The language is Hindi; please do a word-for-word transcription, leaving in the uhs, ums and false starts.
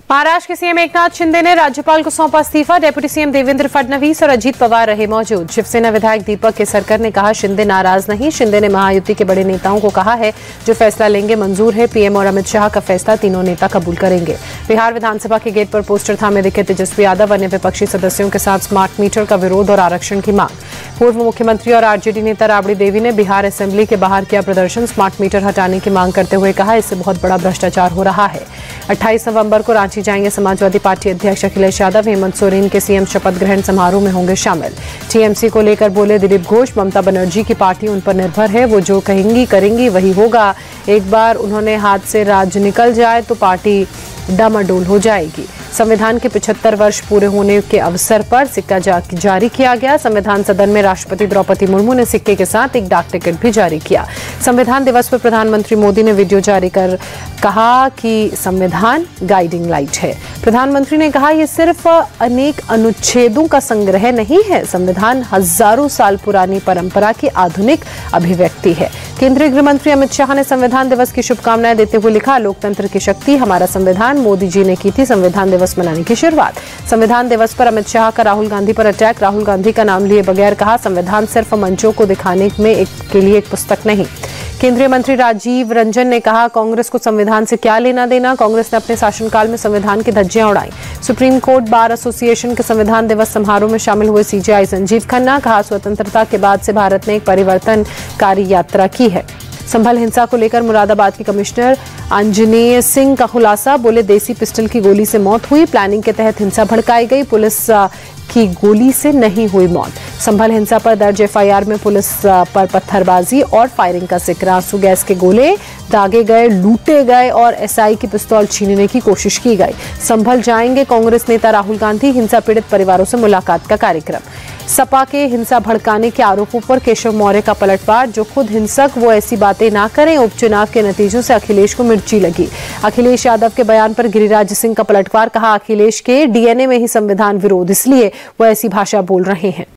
महाराष्ट्र के सीएम एकनाथ शिंदे ने राज्यपाल को सौंपा इस्तीफा। डेप्यूटी सीएम देवेंद्र फडणवीस और अजीत पवार रहे मौजूद। शिवसेना विधायक दीपक केसरकर ने कहा, शिंदे नाराज नहीं। शिंदे ने महायुति के बड़े नेताओं को कहा है, जो फैसला लेंगे मंजूर है। पीएम और अमित शाह का फैसला तीनों नेता कबूल करेंगे। बिहार विधानसभा के गेट पर पोस्टर थामे दिखे तेजस्वी यादव। अन्य विपक्षी सदस्यों के साथ स्मार्ट मीटर का विरोध और आरक्षण की मांग। पूर्व मुख्यमंत्री और आरजेडी नेता राबड़ी देवी ने बिहार असेंबली के बाहर किया प्रदर्शन। स्मार्ट मीटर हटाने की मांग करते हुए कहा, इससे बहुत बड़ा भ्रष्टाचार हो रहा है। अट्ठाईस नवंबर को रांची जाएंगे समाजवादी पार्टी अध्यक्ष अखिलेश यादव। हेमंत सोरेन के सीएम शपथ ग्रहण समारोह में होंगे शामिल। टीएमसी को लेकर बोले दिलीप घोष, ममता बनर्जी की पार्टी उन पर निर्भर है। वो जो कहेंगी करेंगी वही होगा। एक बार उन्होंने हाथ से राज निकल जाए तो पार्टी डामाडोल हो जाएगी। संविधान के पचहत्तर वर्ष पूरे होने के अवसर पर सिक्का जा, जारी किया गया। संविधान सदन में राष्ट्रपति द्रौपदी मुर्मू ने सिक्के के साथ एक डाक टिकट भी जारी किया। संविधान दिवस पर प्रधानमंत्री मोदी ने वीडियो जारी कर कहा कि संविधान गाइडिंग लाइट है। प्रधानमंत्री ने कहा, यह सिर्फ अनेक अनुच्छेदों का संग्रह नहीं है। संविधान हजारों साल पुरानी परंपरा की आधुनिक अभिव्यक्ति है। केंद्रीय गृह मंत्री अमित शाह ने संविधान दिवस की शुभकामनाएं देते हुए लिखा, लोकतंत्र की शक्ति हमारा संविधान। मोदी जी ने की थी संविधान दिवस मनाने की शुरुआत। संविधान दिवस पर अमित शाह का राहुल गांधी पर अटैक। राहुल गांधी का नाम लिए बगैर कहा, संविधान सिर्फ मंचों को दिखाने में एक के लिए एक पुस्तक नहीं। केंद्रीय मंत्री राजीव रंजन ने कहा, कांग्रेस को संविधान से क्या लेना देना। कांग्रेस ने अपने शासनकाल में संविधान की धज्जियां उड़ाई। सुप्रीम कोर्ट बार एसोसिएशन के संविधान दिवस समारोह में शामिल हुए सीजेआई संजीव खन्ना। कहा, स्वतंत्रता के बाद से भारत ने एक परिवर्तनकारी यात्रा की है। संभल हिंसा को लेकर मुरादाबाद के कमिश्नर अंजनेय सिंह का खुलासा। बोले, देसी पिस्टल की गोली से मौत हुई। प्लानिंग के तहत हिंसा भड़काई गई। पुलिस की गोली से नहीं हुई मौत। संभल हिंसा पर दर्ज एफआईआर में पुलिस पर पत्थरबाजी और फायरिंग का जिक्र। आंसू गैस के गोले दागे गए, लूटे गए और एसआई की पिस्तौल छीनने की कोशिश की गई। संभल जाएंगे कांग्रेस नेता राहुल गांधी। हिंसा पीड़ित परिवारों से मुलाकात का कार्यक्रम। सपा के हिंसा भड़काने के आरोपों पर केशव मौर्य का पलटवार। जो खुद हिंसक वो ऐसी बातें ना करें। उपचुनाव के नतीजों से अखिलेश को मिर्ची लगी। अखिलेश यादव के बयान पर गिरिराज सिंह का पलटवार। कहा, अखिलेश के डीएनए में ही संविधान विरोध, इसलिए वो ऐसी भाषा बोल रहे हैं।